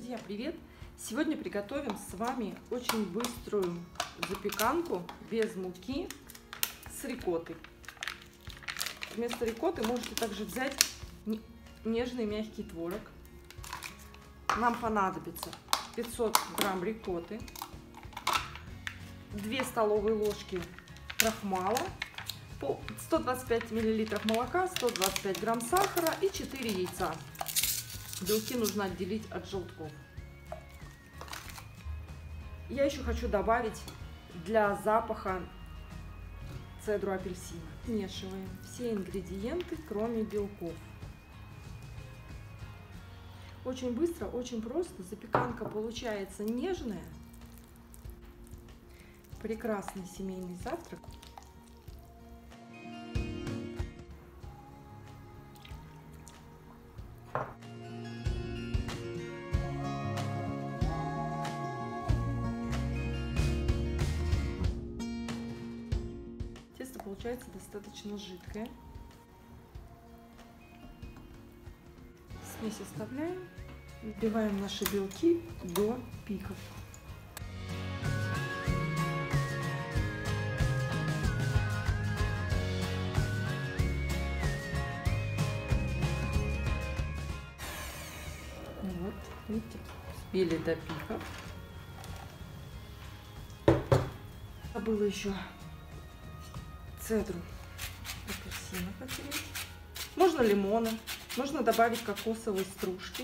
Друзья, привет! Сегодня приготовим с вами очень быструю запеканку без муки с рикоттой. Вместо рикотты можете также взять нежный мягкий творог. Нам понадобится 500 грамм рикотты, 2 столовые ложки крахмала, 125 миллилитров молока, 125 грамм сахара и 4 яйца. Белки нужно отделить от желтков. Я еще хочу добавить для запаха цедру апельсина. Смешиваем все ингредиенты, кроме белков. Очень быстро, очень просто. Запеканка получается нежная. Прекрасный семейный завтрак. Тесто получается достаточно жидкое. Смесь оставляем. Взбиваем наши белки до пиков. Вот, видите, взбили до пиков. Забыла еще цедру апельсина потереть. Можно лимона, можно добавить кокосовой стружки.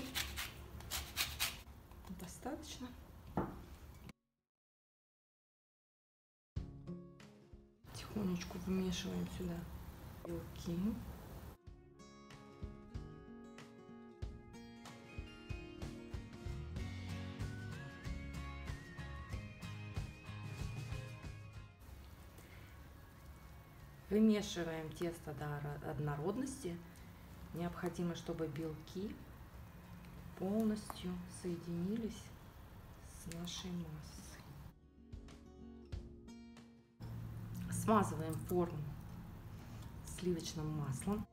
Достаточно. Тихонечку вымешиваем сюда белки. Вымешиваем тесто до однородности. Необходимо, чтобы белки полностью соединились с нашей массой. Смазываем форму сливочным маслом.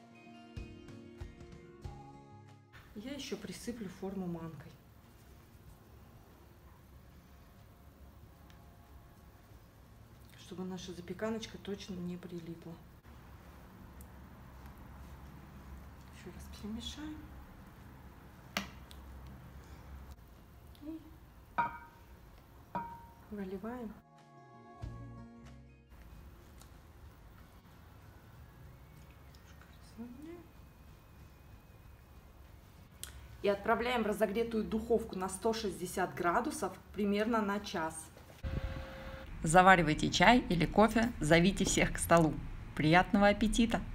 Я еще присыплю форму манкой. Чтобы наша запеканочка точно не прилипла. Еще раз перемешаем. И выливаем. И отправляем в разогретую духовку на 160 градусов примерно на час. Заваривайте чай или кофе, зовите всех к столу. Приятного аппетита!